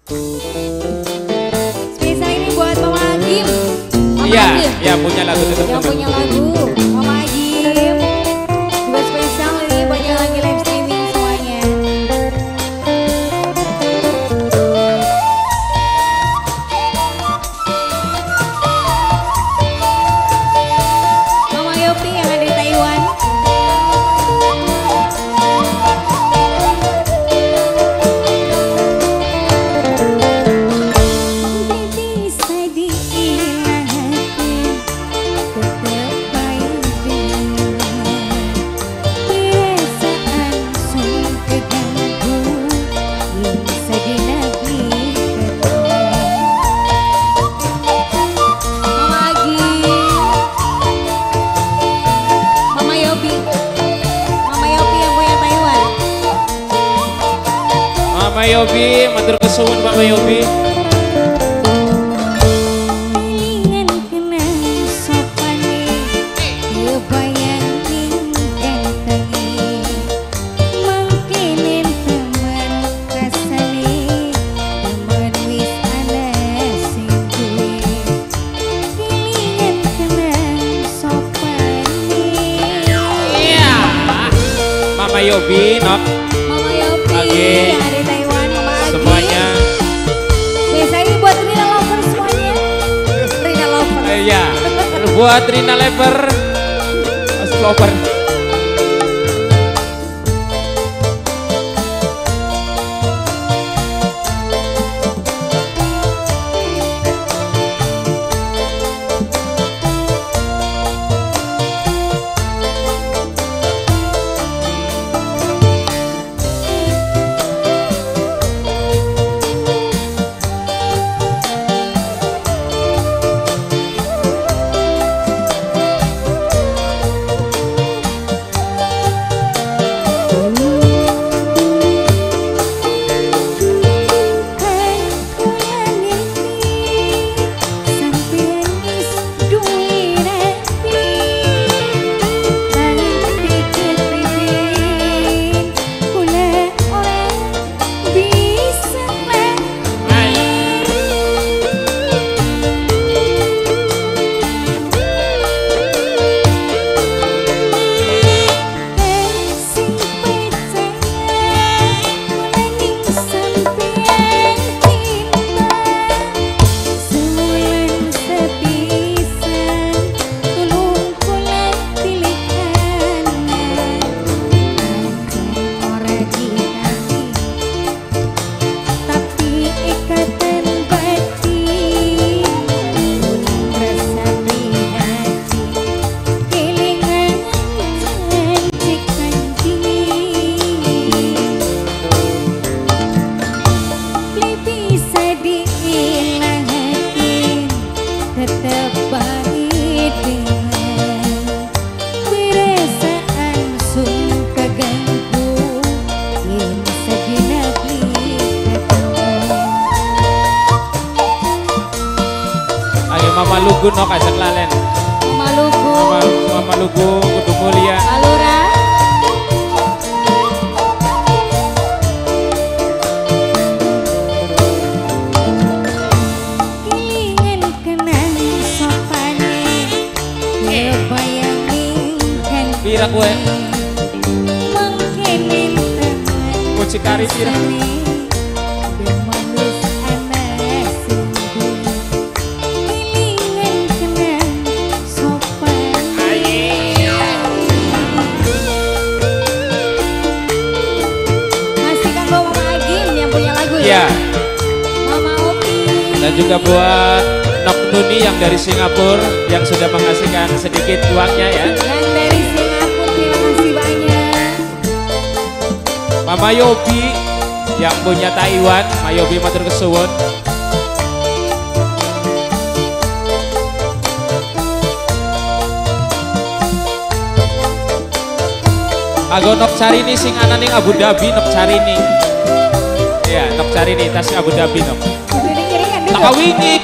Spesial ini buat Mama Agim. Iya, ya punya lagu tutup. Yang punya lagu Mama Agim. Juga spesial ini buat yang lagi live streaming semuanya. Mama Yopi yang ada di Taiwan. Mama Yobi, matur kesuwun Mama Yobi. Mama Yobi, nok. Mama Yopi Oke. yang ada di Taiwan, Mama Agi. Semuanya. Biasa ini buat Rina Lover semuanya. Rina Lover. Iya, buat Rina Lever, Mas Lover. Mama Lugu nok ajak lalen. Mama Lugu. Mama Lugu kudu mulia. Alura. Kelingan kenang sopane. Kebayangin Pira kue? Mengkenin teman. Mucikari pira? Ya. Mama Opi. Dan juga buat Nok Nuni yang dari Singapura yang sudah mengasihkan sedikit uangnya ya. Yang dari Singapura, terima kasih banyak. Mama Yobi yang punya Taiwan, Mama Yobi matur kesuwun. Ago Nok Carini sing ana ning Abu Dhabi Nok Carini. Ya, Nok Carini tas Abu Dhabi Nok. Tak kawini.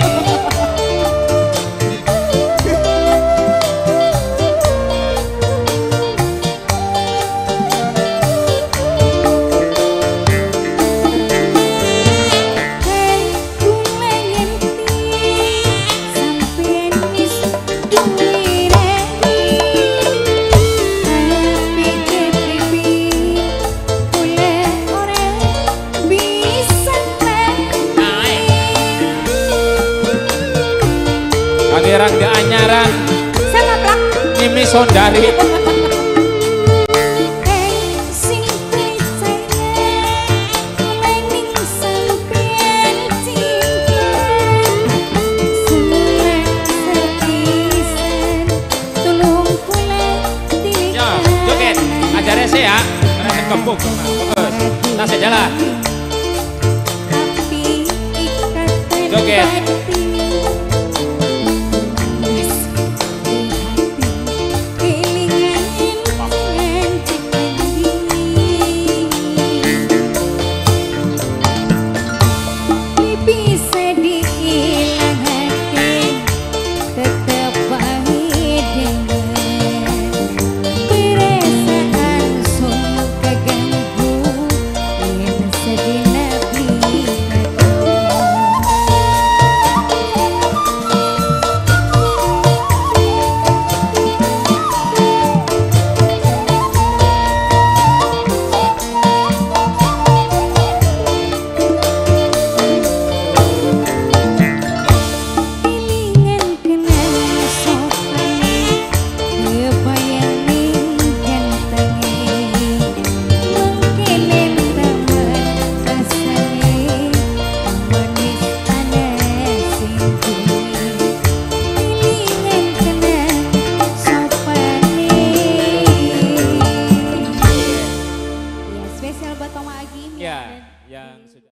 Rangga Anyaran Sama plak. Mimi Sondari